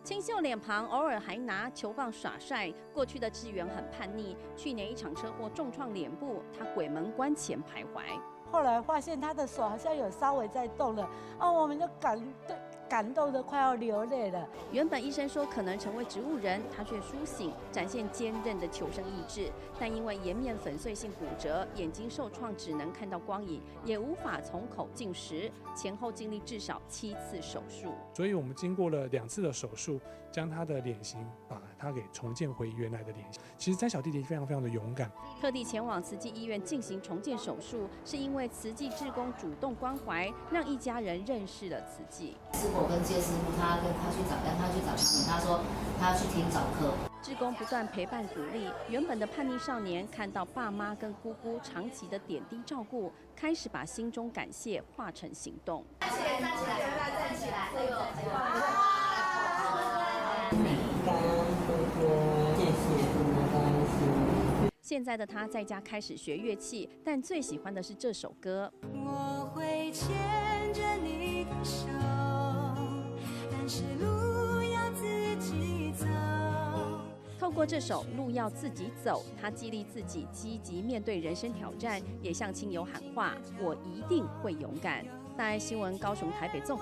清秀脸庞，偶尔还拿球棒耍帅。过去的志远很叛逆，去年一场车祸重创脸部，他鬼门关前徘徊。 后来发现他的手好像有稍微在动了，哦，我们就感动得快要流泪了。 原本医生说可能成为植物人，他却苏醒，展现坚韧的求生意志。但因为颜面粉碎性骨折，眼睛受创，只能看到光影，也无法从口进食，前后经历至少7次手术。 所以我们经过了2次的手术，将他的脸型把他给重建回原来的脸型。其实詹小弟弟非常的勇敢， 特地前往慈济医院进行重建手术，是因为慈济志工主动关怀，让一家人认识了慈济。 我跟谢师傅，他去找他们，他说他要去听早课。 志工不断陪伴鼓励，原本的叛逆少年看到爸妈跟姑姑长期的点滴照顾，开始把心中感谢化成行动。 站起来，站起来，站起来！哎呦， 感恩哥哥，谢谢你的关心。 现在的他在家开始学乐器，但最喜欢的是这首歌。 我会牵着你的手，但是路要自己走。 透过这首《路要自己走》，他激励自己积极面对人生挑战，也向亲友喊话：我一定会勇敢。大爱新闻高雄台北综合